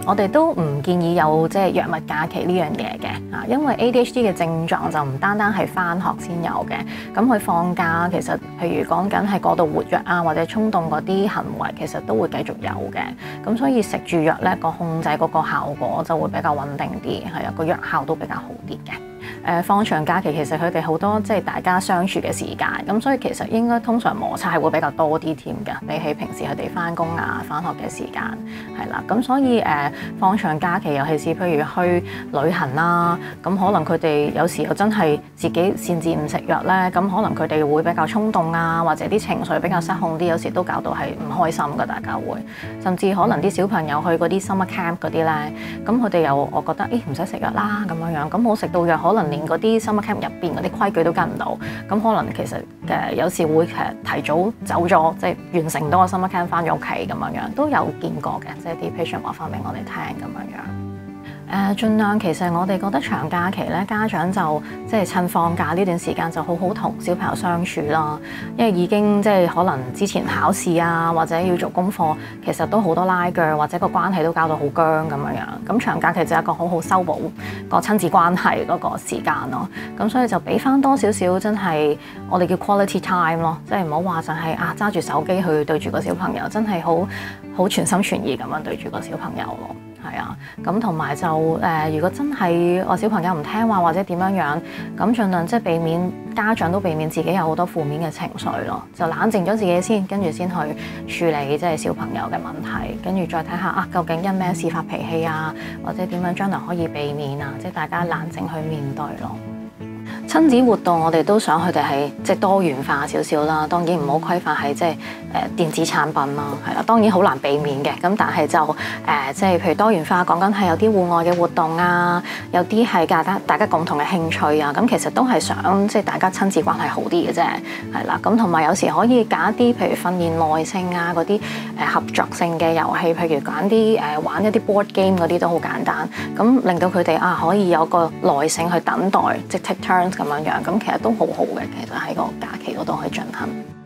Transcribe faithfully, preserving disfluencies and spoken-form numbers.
我哋都唔建議有即係藥物假期呢樣嘢嘅啊，因為 A D H D 嘅症狀就唔單單係返學先有嘅，咁佢放假其實譬如講緊係過度活躍啊，或者衝動嗰啲行為，其實都會繼續有嘅。咁所以食住藥咧，個控制嗰個效果就會比較穩定啲，係啊，個藥效都比較好啲嘅。誒放長假期其實佢哋好多即係大家相處嘅時間，咁所以其實應該通常摩擦係會比較多啲添㗎，比起平時佢哋返工啊、返學嘅時間係啦。咁所以誒、呃、放長假期，尤其是譬如去旅行啦，咁可能佢哋有時候真係自己擅自唔食藥咧，咁可能佢哋會比較衝動啊，或者啲情緒比較失控啲，有時都搞到係唔開心㗎，大家會甚至可能啲小朋友去嗰啲 summer camp 嗰啲咧，咁佢哋又我覺得誒唔使食藥啦咁樣樣，咁冇食到藥可能連嗰啲 summer camp 入邊嗰啲規矩都跟唔到，咁可能其實誒有時會誒提早走咗，即係完成到個 summer camp 翻咗屋企咁樣樣，都有見過嘅，即係啲 patient 話翻俾我哋聽咁樣樣。誒、呃，盡量其實我哋覺得長假期咧，家長就即係趁放假呢段時間就好好同小朋友相處啦。因為已經即係可能之前考試啊，或者要做功課，其實都好多拉鋸，或者個關係都搞到好僵咁樣樣。咁長假期就係一個好好修補個親子關係嗰個時間咯。咁所以就俾翻多少少真係我哋叫 quality time 咯，即係唔好話就係啊揸住手機去對住個小朋友，真係好好全心全意咁樣對住個小朋友咯。係啊，咁同埋就誒、呃，如果真係我小朋友唔聽話或者點樣樣，咁盡量即係避免家長都避免自己有好多負面嘅情緒咯，就冷靜咗自己先，跟住先去處理即係小朋友嘅問題，跟住再睇下啊，究竟因咩事發脾氣啊，或者點樣將來可以避免啊，即係大家冷靜去面對咯。親子活動我哋都想佢哋係即係多元化少少啦，當然唔好規範係即係誒電子產品啦，係啦，當然好難避免嘅。咁但係就誒即係譬如多元化講緊係有啲戶外嘅活動啊，有啲係大家大家共同嘅興趣啊，咁其實都係想即係大家親子關係好啲嘅啫，係啦。咁同埋有時可以揀一啲譬如訓練耐性啊嗰啲誒合作性嘅遊戲，譬如揀啲誒玩一啲 board game 嗰啲都好簡單，咁令到佢哋啊可以有個耐性去等待，即係 take turns。咁樣樣，咁其實都好好嘅，其實喺個假期嗰度去進行。